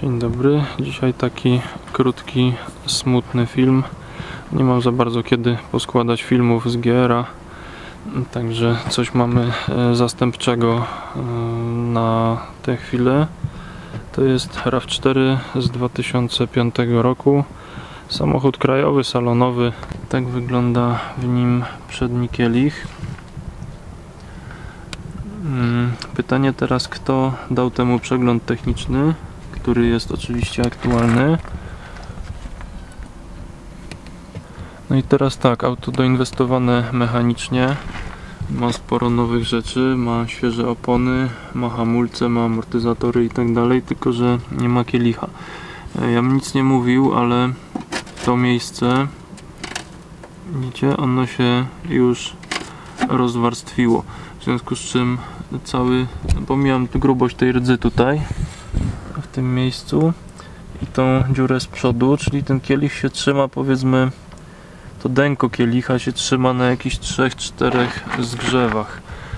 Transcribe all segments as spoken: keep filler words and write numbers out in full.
Dzień dobry, dzisiaj taki krótki, smutny film. Nie mam za bardzo kiedy poskładać filmów z G R a, także coś mamy zastępczego na tę chwilę. To jest RAV cztery z dwa tysiące piątego roku. Samochód krajowy, salonowy. Tak wygląda w nim przedni kielich. Pytanie teraz, kto dał temu przegląd techniczny, który jest oczywiście aktualny. No i teraz tak, auto doinwestowane mechanicznie, ma sporo nowych rzeczy, ma świeże opony, ma hamulce, ma amortyzatory i tak dalej, tylko że nie ma kielicha. Ja bym nic nie mówił, ale to miejsce, widzicie, ono się już rozwarstwiło, w związku z czym cały, pomijam grubość tej rdzy tutaj w tym miejscu i tą dziurę z przodu, czyli ten kielich się trzyma, powiedzmy, to denko kielicha się trzyma na jakichś trzech czterech zgrzewach.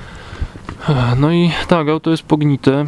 No i tak, auto jest pognite,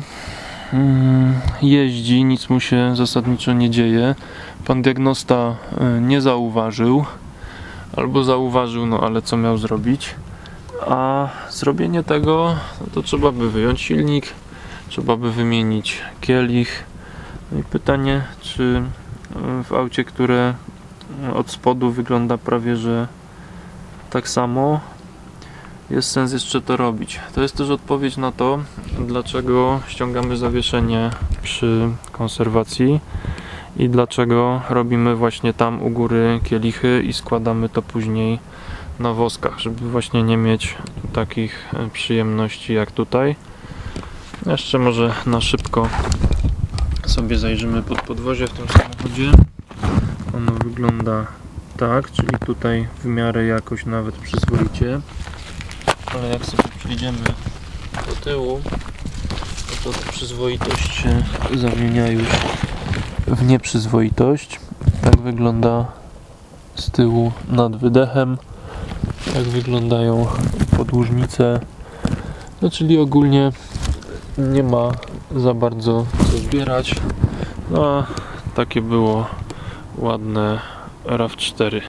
jeździ, nic mu się zasadniczo nie dzieje. Pan diagnosta nie zauważył, albo zauważył, no ale co miał zrobić? A zrobienie tego, no to trzeba by wyjąć silnik, trzeba by wymienić kielich. No i pytanie, czy w aucie, które od spodu wygląda prawie że tak samo, jest sens jeszcze to robić. To jest też odpowiedź na to, dlaczego ściągamy zawieszenie przy konserwacji i dlaczego robimy właśnie tam u góry kielichy i składamy to później na woskach, żeby właśnie nie mieć takich przyjemności jak tutaj. Jeszcze może na szybko sobie zajrzymy pod podwozie w tym samochodzie. Ono wygląda tak, czyli tutaj w miarę jakoś nawet przyzwoicie, ale jak sobie przejdziemy do tyłu, to ta przyzwoitość się zamienia już w nieprzyzwoitość. Tak wygląda z tyłu nad wydechem, tak wyglądają podłużnice, no czyli ogólnie nie ma za bardzo co zbierać. No a takie było ładne RAV cztery.